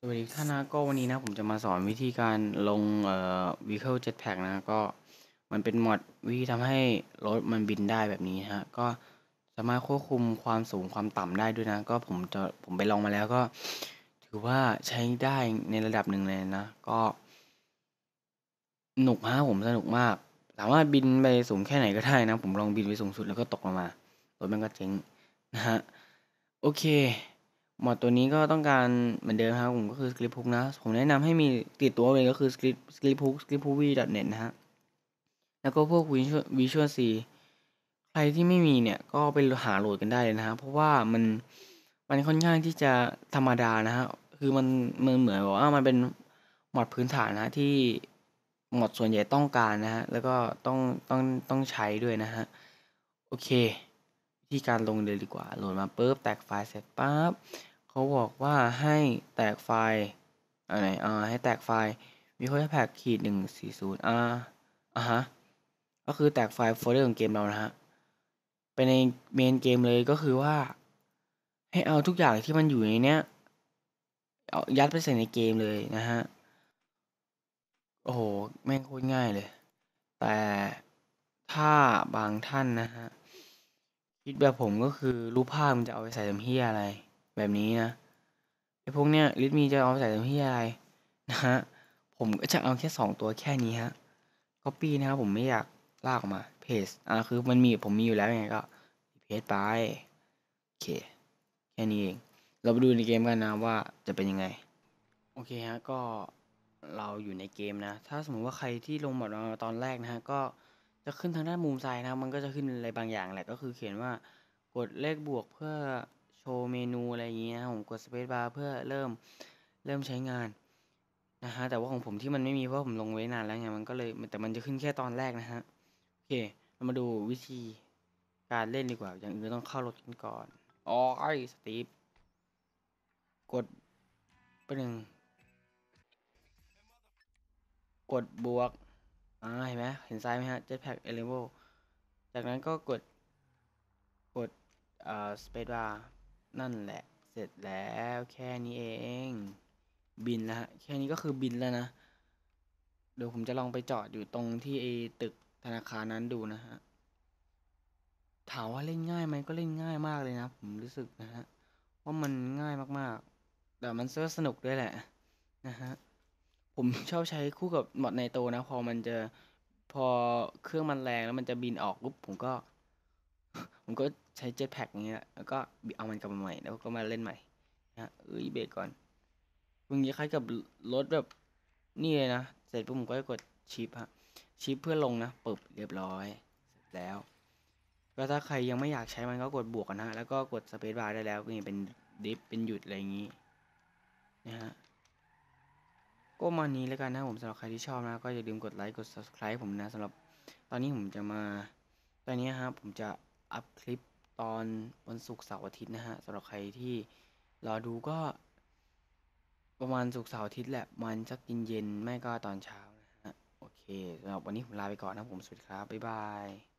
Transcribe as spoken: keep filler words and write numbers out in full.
วัสดีท่านนะก็วันนี้นะผมจะมาสอนวิธีการลงเอ่อ Vehicle Jetpack นะก็มันเป็นมอดวิธีทำให้รถมันบินได้แบบนี้ฮะก็สามารถควบคุมความสูงความต่ำได้ด้วยนะก็ผมจะผมไปลองมาแล้วก็ถือว่าใช้ได้ในระดับหนึ่งเลยนะก็สนุกฮะผมสนุกมากสามารถบินไปสูงแค่ไหนก็ได้นะผมลองบินไปสูงสุดแล้วก็ตกลงมารถมันก็เจ๊งนะฮะโอเค มอดตัวนี้ก็ต้องการเหมือนเดิมครับผมก็คือ Script Hook นะผมแนะนำให้มีติดตัวเลยก็คือ Script Script Hook scripthook ดอท เน็ต นะฮะแล้วก็พวก Visual Visual C ใครที่ไม่มีเนี่ยก็ไปหาโหลดกันได้เลยนะฮะเพราะว่ามันมันค่อนข้างที่จะธรรมดานะฮะคือมันมันเหมือนกับว่ามันเป็นมอดพื้นฐานนะที่มอดส่วนใหญ่ต้องการนะฮะแล้วก็ต้องต้องต้องใช้ด้วยนะฮะโอเควิธีการลงเลยดีกว่าโหลดมาปุ๊บแตกไฟล์เสร็จปั๊บ เขาบอกว่าให้แตกไฟล์อะไรอ่าให้แตกไฟล์ Vehicle Pack ขีดหนึ่งสี่ศูนย์อ่าอ่ะฮะก็คือแตกไฟล์โฟลเดอร์ของเกมเรานะฮะไปในเมนเกมเลยก็คือว่า ให้เอาทุกอย่างที่มันอยู่ในเนี้ยเอายัดไปใส่ในเกมเลยนะฮะโอ้โหแม่งโคตรง่ายเลย แต่ถ้าบางท่านนะฮะคิดแบบผมก็คือรูปภาพมันจะเอาไปใส่ทำเฮียอะไรแบบนี้นะ ไอ้พวกเนี้ยลิทมีจะเอาไปใส่ตรงที่อะไรนะฮะผมก็จะเอาแค่สองตัวแค่นี้ฮะ copy นะครับผมไม่อยากลากออกมา paste อ่าคือมันมีผมมีอยู่แล้วยังไงก็ paste ไปโอเคแค่นี้เองเราไปดูในเกมกันนะว่าจะเป็นยังไงโอเคฮะก็เราอยู่ในเกมนะถ้าสมมติว่าใครที่ลงหมดมาตอนแรกนะฮะก็จะขึ้นทางด้านมุมซ้ายนะมันก็จะขึ้นอะไรบางอย่างแหละก็คือเขียนว่ากดเลขบวกเพื่อโชว์เมนูอะไรอย่างเงี้ยผมกดสเปซบาร์เพื่อเริ่มเริ่มใช้งานนะฮะแต่ว่าของผมที่มันไม่มีเพราะผมลงไว้นานแล้วไงมันก็เลยแต่มันจะขึ้นแค่ตอนแรกนะฮะโอเคเรามาดูวิธีการเล่นดีกว่าอย่างอื่นต้องเข้ารถกันก่อนอ๋อไอ้สตีฟกดไปหนึ่ง กดบวกอ่าเห็นไหมเห็นซ้ายไหมฮะ Jetpack Enable จากนั้นก็กดกดอ่า Space Bar นั่นแหละเสร็จแล้วแค่นี้เองบินแล้วฮะแค่นี้ก็คือบินแล้วนะเดี๋ยวผมจะลองไปจอดอยู่ตรงที่ไอ้ตึกธนาคารนั้นดูนะฮะถามว่าเล่นง่ายไหมก็เล่นง่ายมากเลยนะผมรู้สึกนะฮะว่ามันง่ายมากๆแต่มันก็สนุกด้วยแหละนะฮะ ผมชอบใช้คู่กับมอดไนโตรนะพอมันจะพอเครื่องมันแรงแล้วมันจะบินออกปุ๊บผมก็ผมก็ใช้เจ็ตแพ็กอย่างเงี้ยแล้วก็เอามันกลับมาใหม่แล้วก็มาเล่นใหม่นะเอ้ยเบรกก่อนมึงนี้คล้ายกับรถแบบนี่เลยนะเสร็จปุ๊บผมก็กดชิปฮะชิปเพื่อลงนะปึ๊บเรียบร้อยเสร็จแล้วก็ถ้าใครยังไม่อยากใช้มันก็กดบวกกันนะแล้วก็กดสเปซบาร์ได้แล้วก็นี่เป็นดิฟเป็นหยุดอะไรอย่างงี้นะฮะ ก็มานี้แล้วกันนะผมสำหรับใครที่ชอบนะก็อย่าลืมกดไลค์กด ซับสไครบ์ ผมนะสำหรับตอนนี้ผมจะมาตอนนี้ครับผมจะอัพคลิปตอนวันศุกร์เสาร์อาทิตย์นะฮะสำหรับใครที่รอดูก็ประมาณศุกร์เสาร์อาทิตย์แหละมันสักเย็นๆไม่ก็ตอนเช้านะฮะโอเคสำหรับวันนี้ผมลาไปก่อนนะผมสวัสดีครับบ๊ายบาย